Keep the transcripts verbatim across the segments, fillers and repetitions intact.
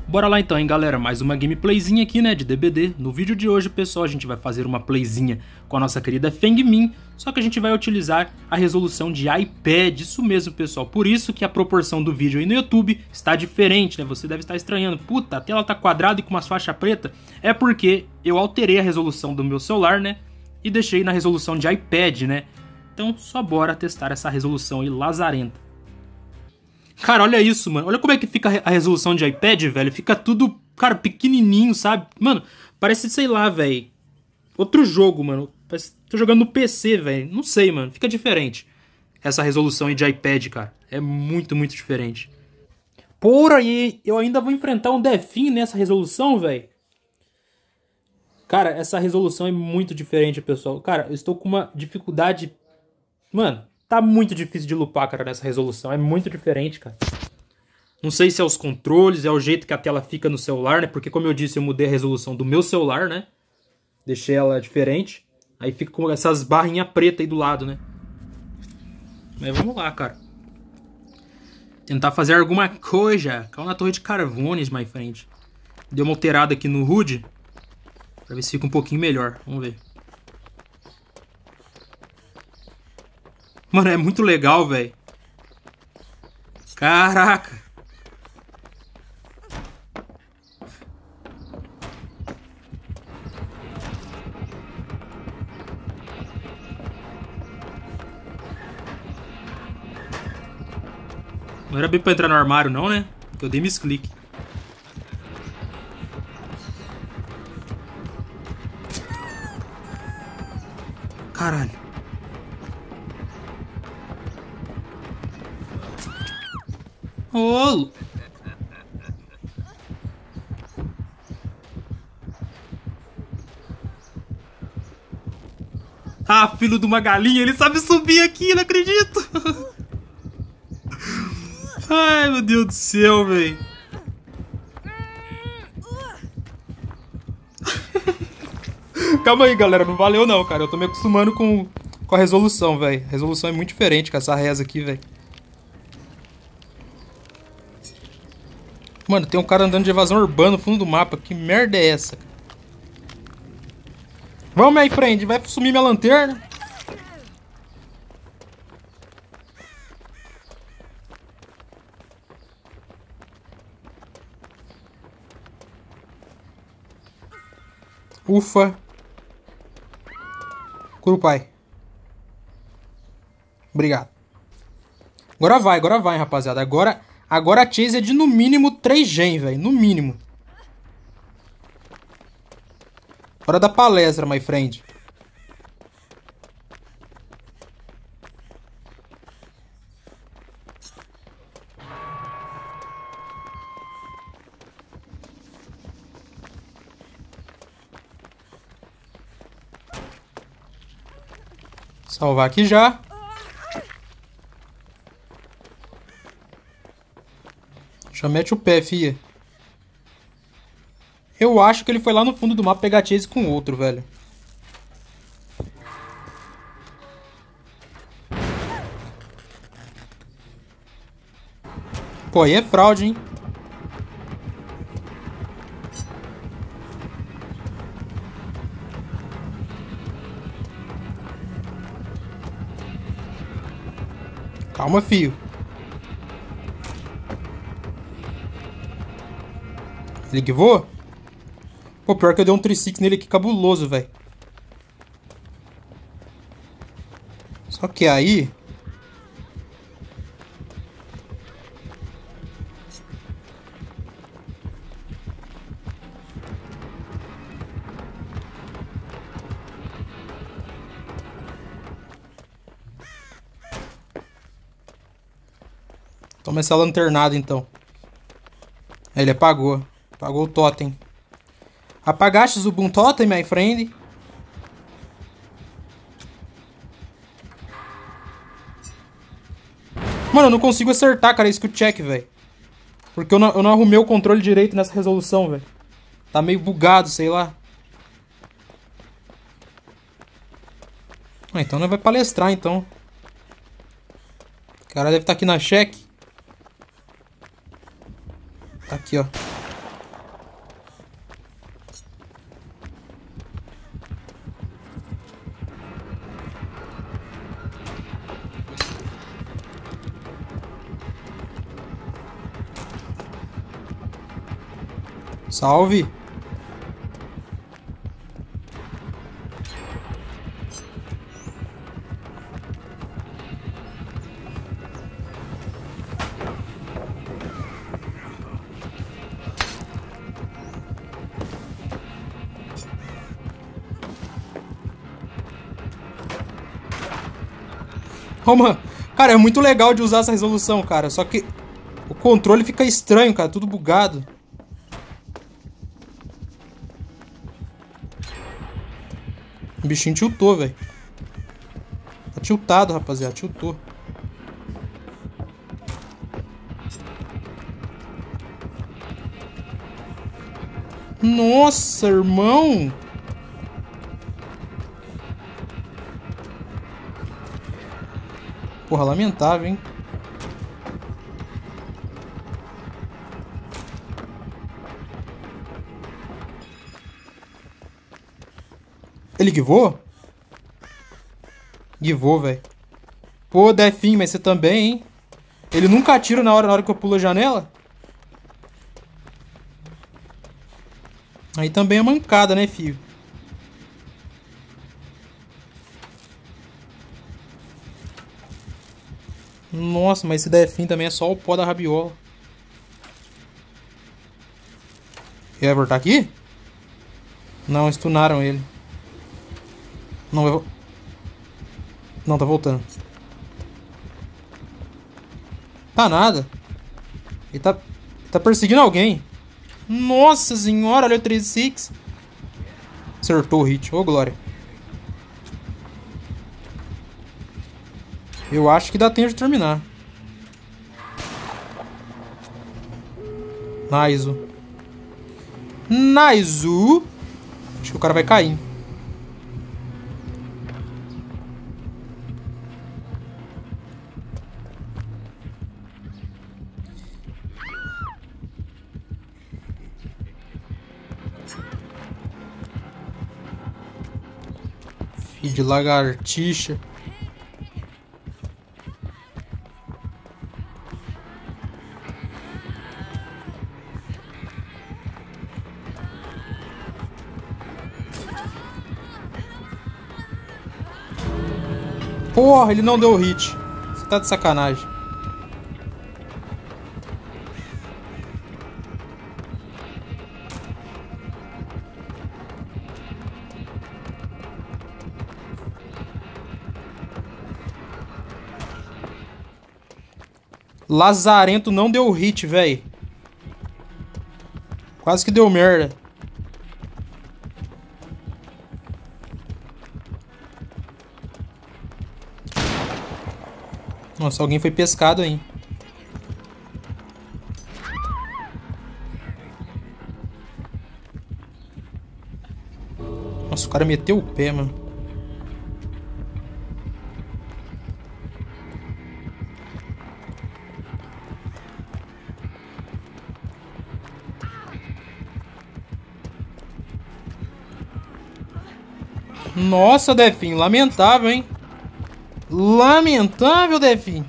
Bora lá então, hein, galera, mais uma gameplayzinha aqui, né, de D B D. No vídeo de hoje, pessoal, a gente vai fazer uma playzinha com a nossa querida Feng Min, só que a gente vai utilizar a resolução de iPad, isso mesmo, pessoal. Por isso que a proporção do vídeo aí no YouTube está diferente, né, você deve estar estranhando. Puta, a tela tá quadrada e com umas faixas pretas. É porque eu alterei a resolução do meu celular, né, e deixei na resolução de iPad, né. Então, só bora testar essa resolução aí lazarenta. Cara, olha isso, mano. Olha como é que fica a resolução de iPad, velho. Fica tudo, cara, pequenininho, sabe? Mano, parece, sei lá, velho. Outro jogo, mano. Parece que tô jogando no P C, velho. Não sei, mano. Fica diferente. Essa resolução aí de iPad, cara. É muito, muito diferente. Porra, e eu ainda vou enfrentar um definho nessa resolução, velho. Cara, essa resolução é muito diferente, pessoal. Cara, eu estou com uma dificuldade... Mano... Tá muito difícil de lupar, cara, nessa resolução. É muito diferente, cara. Não sei se é os controles, é o jeito que a tela fica no celular, né? Porque, como eu disse, eu mudei a resolução do meu celular, né? Deixei ela diferente. Aí fica com essas barrinhas pretas aí do lado, né? Mas vamos lá, cara. Tentar fazer alguma coisa. Calma na torre de carvones, my friend. Deu uma alterada aqui no H U D. Pra ver se fica um pouquinho melhor. Vamos ver. Mano, é muito legal, velho. Caraca. Não era bem pra entrar no armário, não, né? Porque eu dei misclick. Caralho. Ô! Ah, filho de uma galinha, ele sabe subir aqui, não acredito! Ai, meu Deus do céu, velho! Calma aí, galera, não valeu não, cara. Eu tô me acostumando com, com a resolução, velho. A resolução é muito diferente com essa reza aqui, velho. Mano, tem um cara andando de evasão urbana no fundo do mapa. Que merda é essa? Vamos, my friend. Vai sumir minha lanterna. Ufa. Curupai. Obrigado. Agora vai, agora vai, rapaziada. Agora... Agora a chase é de no mínimo três gen, velho. No mínimo. Hora da palestra, my friend. Salvar aqui já. Já mete o pé, fia. Eu acho que ele foi lá no fundo do mapa pegar chase com outro, velho. Pô, aí é fraude, hein? Calma, fio. Ele que voa? Pô, pior que eu dei um três six nele aqui cabuloso, velho. Só que aí... Toma essa lanternada, então. Aí ele apagou. Apagou o totem. Apagaste o Ubuntu Totem, my friend? Mano, eu não consigo acertar, cara, esse skill check, velho. Porque eu não, eu não arrumei o controle direito nessa resolução, velho. Tá meio bugado, sei lá. Ah, então não vai palestrar, então. O cara deve estar aqui na check. Tá aqui, ó. Salve. Oh, mano. Cara, é muito legal de usar essa resolução, cara. Só que o controle fica estranho, cara. Tudo bugado. O bichinho tiltou, velho. Tá tiltado, rapaziada. Tiltou. Nossa, irmão. Porra, lamentável, hein? Ele guivou? Guivou, velho. Pô, Definho, mas você também, hein? Ele nunca atira na hora, na hora que eu pulo a janela? Aí também é mancada, né, filho? Nossa, mas esse Definho também é só o pó da rabiola. Ever tá aqui? Não, stunaram ele. Não, eu... Não, tá voltando. Tá nada. Ele tá... Ele tá perseguindo alguém. Nossa senhora, olha o três seis. Acertou o hit. Ô, glória. Eu acho que dá tempo de terminar. Nice. Nice. Acho que o cara vai cair. Filho de lagartixa. Porra, ele não deu o hit. Você tá de sacanagem. Lazarento não deu hit, velho. Quase que deu merda. Nossa, alguém foi pescado aí. Nossa, o cara meteu o pé, mano. Nossa, Definho, lamentável, hein? Lamentável, Definho.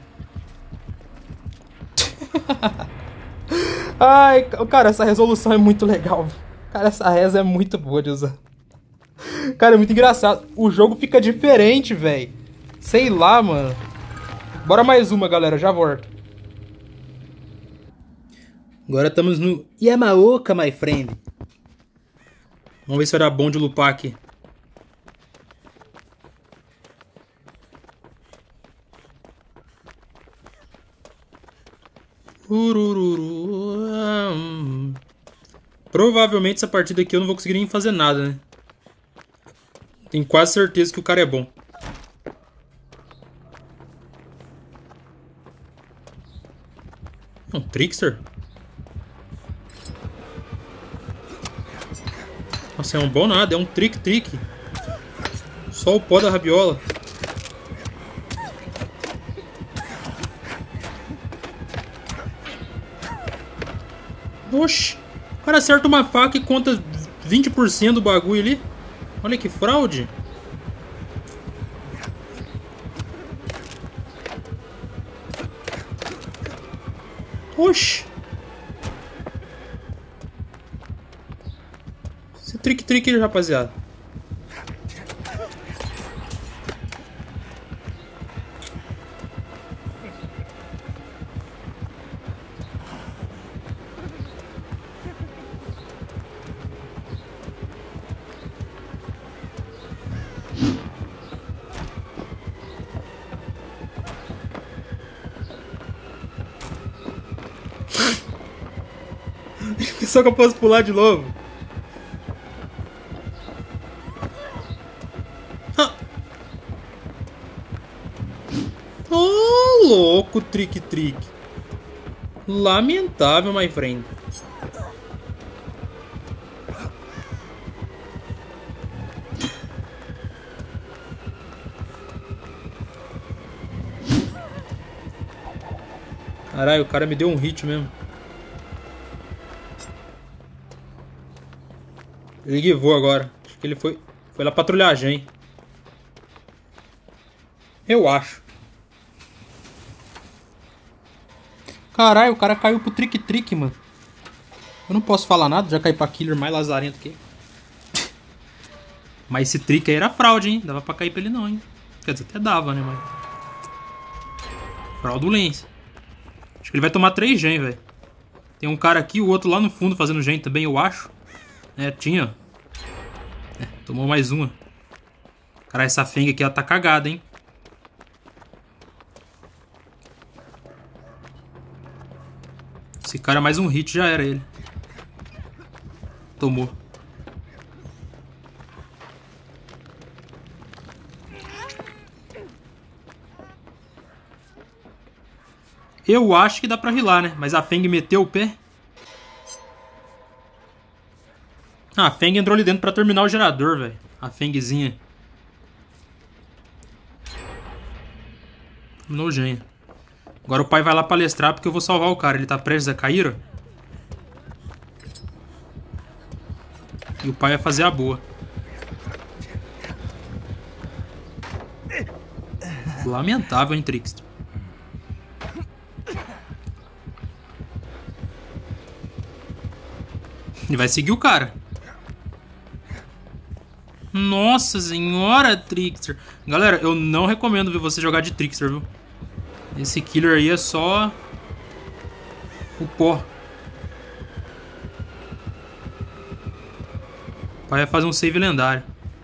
Ai, cara, essa resolução é muito legal. Cara, essa reza é muito boa de usar. Cara, é muito engraçado. O jogo fica diferente, velho. Sei lá, mano. Bora mais uma, galera. Já volto. Agora estamos no Yamaoka, my friend. Vamos ver se era bom de lupar aqui. Urururu. Provavelmente essa partida aqui eu não vou conseguir nem fazer nada, né? Tenho quase certeza que o cara é bom. Um trickster? Nossa, é um bom nada, é um trick-trick. Só o pó da rabiola. Oxi, o cara acerta uma faca e conta vinte por cento do bagulho ali. Olha que fraude. Oxi. trick-trick, rapaziada. Só que eu posso pular de novo. Oh, louco, trick-trick. Lamentável, my friend. Caralho, o cara me deu um hit mesmo. Ele guivou agora. Acho que ele foi, foi lá patrulhagem, hein? Eu acho. Caralho, o cara caiu pro trick-trick, mano. Eu não posso falar nada, já caí pra killer mais lazarento que ele. Mas esse trick aí era fraude, hein? Dava pra cair pra ele não, hein? Quer dizer, até dava, né, mano? Fraudulência. Acho que ele vai tomar três gen, velho. Tem um cara aqui, o outro lá no fundo fazendo gen também, eu acho. É, tinha. É, tomou mais uma. Caralho, essa Feng aqui, ela tá cagada, hein? Esse cara, mais um hit, já era ele. Tomou. Eu acho que dá pra rilar, né? Mas a Feng meteu o pé. Ah, a Feng entrou ali dentro pra terminar o gerador, velho. A Fengzinha. Terminou o gen. Agora o pai vai lá palestrar porque eu vou salvar o cara. Ele tá prestes a cair, ó. E o pai vai fazer a boa. Lamentável, hein, Trickster. Ele vai seguir o cara. Nossa senhora, Trickster. Galera, eu não recomendo ver você jogar de Trickster, viu? Esse killer aí é só o pó. O pai vai fazer um save lendário.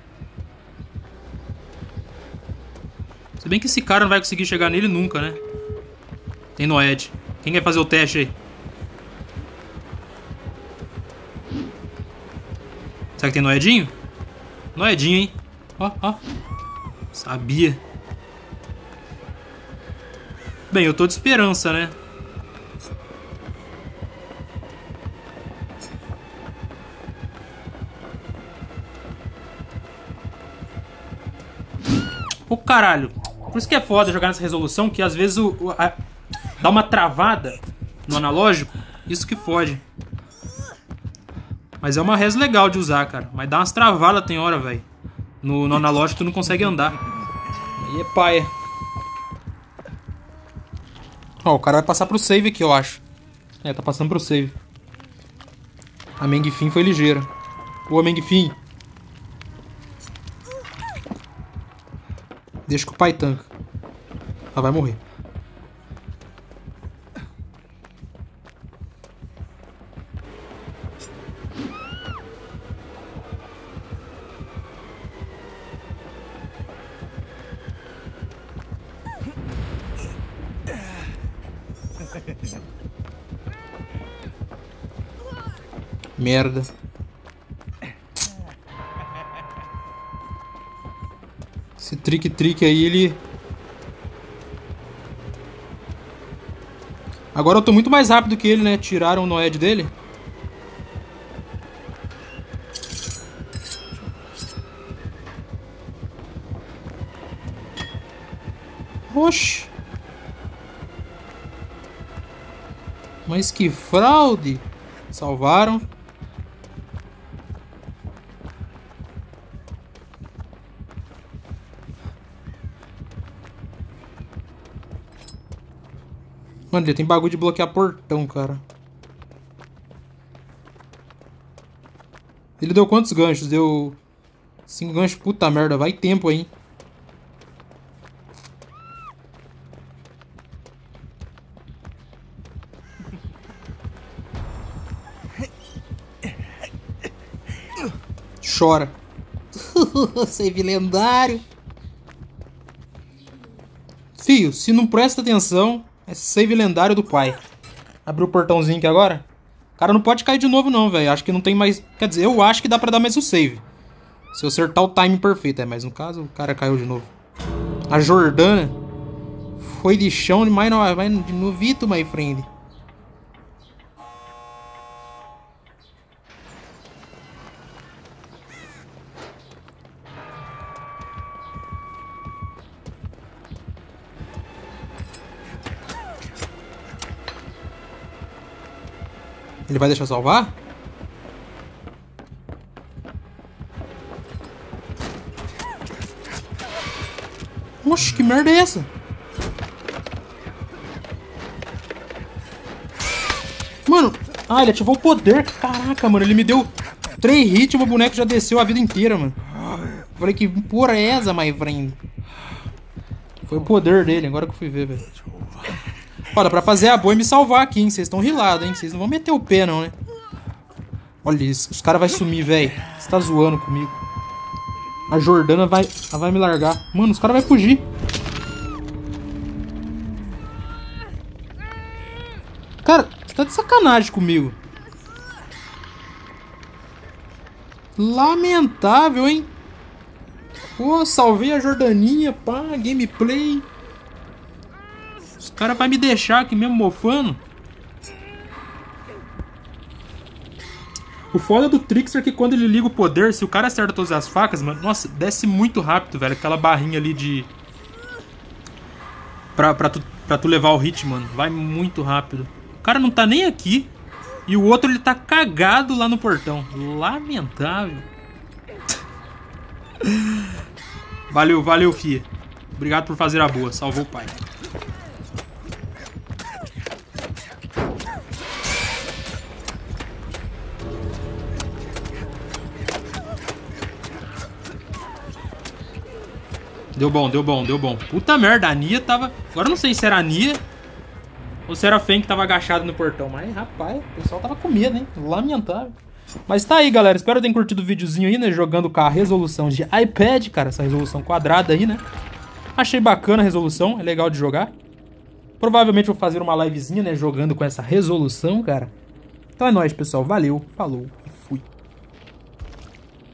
Se bem que esse cara não vai conseguir chegar nele nunca, né? Tem Noed. Quem vai fazer o teste aí? Será que tem Noedinho? Noedinho, hein? Ó, ó. Sabia. Bem, eu tô de esperança, né? Ô, caralho. Por isso que é foda jogar nessa resolução, que às vezes o, o, a, dá uma travada no analógico. Isso que fode. Mas é uma res legal de usar, cara. Mas dá umas travadas tem hora, velho. No, no analógico tu não consegue andar. Aí é paia. Ó, o cara vai passar pro save aqui, eu acho. É, tá passando pro save. A Mengfin foi ligeira. Boa, Mengfin. Deixa que o pai tanca. Ela vai morrer. Merda. Esse trick-trick aí, ele... Agora eu tô muito mais rápido que ele, né? Tiraram o Noed dele. Oxi. Mas que fraude. Salvaram. Mano, já tem bagulho de bloquear portão, cara. Ele deu quantos ganchos? Deu... cinco ganchos? Puta merda, vai tempo aí. Chora. Save lendário. Fio, se não presta atenção, é save lendário do pai. Abriu o portãozinho aqui agora. O cara não pode cair de novo não, velho. Acho que não tem mais... Quer dizer, eu acho que dá pra dar mais o save. Se eu acertar o time perfeito. É, mas no caso, o cara caiu de novo. A Jordana foi de chão demais, não. Vai de novito, my friend. Ele vai deixar salvar? Oxe, que merda é essa? Mano, ah, ele ativou o poder. Caraca, mano, ele me deu três hits e o meu boneco já desceu a vida inteira, mano. Falei, que porra é essa, my friend? Foi o poder dele, agora que eu fui ver, velho. Olha, pra fazer a boa e me salvar aqui, hein? Vocês estão rilados, hein? Vocês não vão meter o pé, não, né? Olha isso, os caras vão sumir, velho. Você tá zoando comigo. A Jordana vai, ela vai me largar. Mano, os caras vão fugir. Cara, você tá de sacanagem comigo. Lamentável, hein? Pô, salvei a Jordaninha, pá, gameplay. Os caras vão me deixar aqui mesmo mofando. O foda do Trickster é que quando ele liga o poder, se o cara acerta todas as facas, mano, nossa, desce muito rápido, velho. Aquela barrinha ali de... Pra, pra, tu, pra tu levar o hit, mano. Vai muito rápido. O cara não tá nem aqui. E o outro, ele tá cagado lá no portão. Lamentável. Valeu, valeu, fia. Obrigado por fazer a boa. Salvou o pai. Deu bom, deu bom, deu bom. Puta merda, a Nia tava... Agora eu não sei se era a Nia ou se era a Fen que tava agachado no portão. Mas, rapaz, o pessoal tava com medo, hein? Lamentável. Mas tá aí, galera. Espero que tenham curtido o videozinho aí, né? Jogando com a resolução de iPad, cara. Essa resolução quadrada aí, né? Achei bacana a resolução. É legal de jogar. Provavelmente vou fazer uma livezinha, né? Jogando com essa resolução, cara. Então é nóis, pessoal. Valeu. Falou.